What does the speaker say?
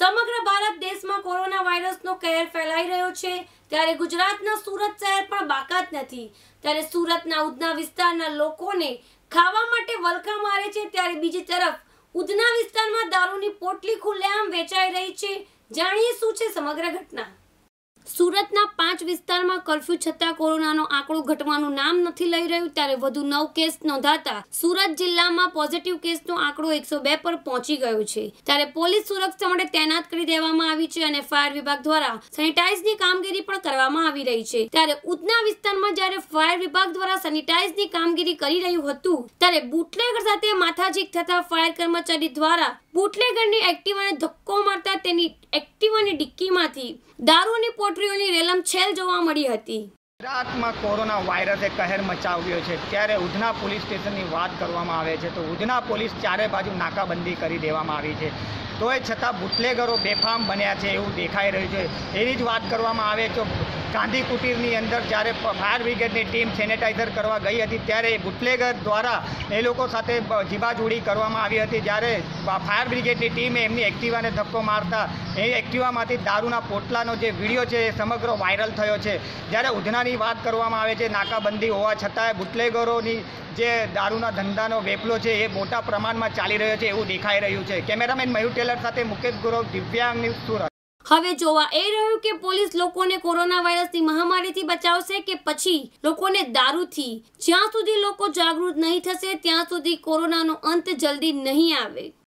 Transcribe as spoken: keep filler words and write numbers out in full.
સમગ્ર ભારત દેશમાં કોરોના વાયરસનો કહેર ફેલાઈ રહ્યો છે, ત્યારે ગુજરાતના સુરત શહેર પણ બાકાત નથી। ત્યારે સુરતના ઉધના વિસ્તારના લોકોને ખાવા માટે વલખા મારે છે, ત્યારે બીજી તરફ ઉધના વિસ્તારમાં દારૂની પોટલી ખુલ્લેઆમ વેચાઈ રહી છે। જાણીએ શું છે સમગ્ર ઘટના। સુરતના પાંચ વિસ્તારમાં કર્ફ્યુ છતાં કોરોનાનો આંકડો ઘટવાનું નામ નથી લઈ રહ્યું, ત્યારે વધુ નવ કેસ નોંધાતા સુરત જિલ્લામાં પોઝિટિવ કેસનો આંકડો એકસો બે પર પહોંચી ગયો છે। ત્યારે પોલીસ સુરક્ષા માટે તૈનાત કરી દેવામાં આવી છે અને ફાયર વિભાગ દ્વારા સેનિટાઇઝની કામગીરી પણ કરવામાં આવી રહી છે। ત્યારે ઉધના વિસ્તારમાં જ્યારે ફાયર વિભાગ દ્વારા સેનિટાઇઝની કામગીરી કરી રહ્યું હતું, ત્યારે બુટલેગર સાથે માથાજીક થતા ફાયર કર્મચારી દ્વારા બુટલેગરની એક્ટિવાને ધક્કો મારતા તેની એક્ટિવાની ડિક્કીમાંથી દારૂની પોટલીઓની રેલમછેલ જોવા મળી હતી। ગુજરાતમાં કોરોના વાયરસે કહેર મચાવ્યો છે, ત્યારે ઉધના પોલીસ સ્ટેશનની વાત કરવામાં આવે છે તો ઉધના પોલીસ ચારે બાજુ નાકાબંધી કરી દેવામાં આવી છે, તોય છતાં બુટલેગરો બેફામ બન્યા છે એવું દેખાઈ રહ્યું છે। એની જ વાત કરવામાં આવે તો ગાંધી કુટીરની અંદર જ્યારે ફાયર બ્રિગેડની ટીમ સેનેટાઈઝર કરવા ગઈ હતી, ત્યારે બુટલેગર દ્વારા એ લોકો સાથે જીબાજોડી કરવામાં આવી હતી। જ્યારે ફાયર બ્રિગેડની ટીમે એમની એક્ટિવાને ધક્કો મારતા એ એક્ટિવામાંથી દારૂના પોટલાનો જે વિડીયો છે એ સમગ્ર વાયરલ થયો છે। જ્યારે ઉધનાની વાત કરવામાં આવે છે, નાકાબંધી હોવા છતાંય બુટલેગરોની જે દારૂના ધંધાનો વેપલો છે એ મોટા પ્રમાણમાં ચાલી રહ્યો છે એવું દેખાઈ રહ્યું છે। કેમેરામેન મયુર ટેલર સાથે મુકેશ ગુરવ, દિવ્યાંગ ન્યૂઝ, સુરત। હવે જોવા એ રહ્યું કે પોલીસ લોકોને કોરોના વાયરસની મહામારીથી બચાવશે કે પછી લોકોને દારૂથી। જ્યાં સુધી લોકો જાગૃત નહીં થશે ત્યાં સુધી કોરોનાનો અંત જલ્દી નહીં આવે।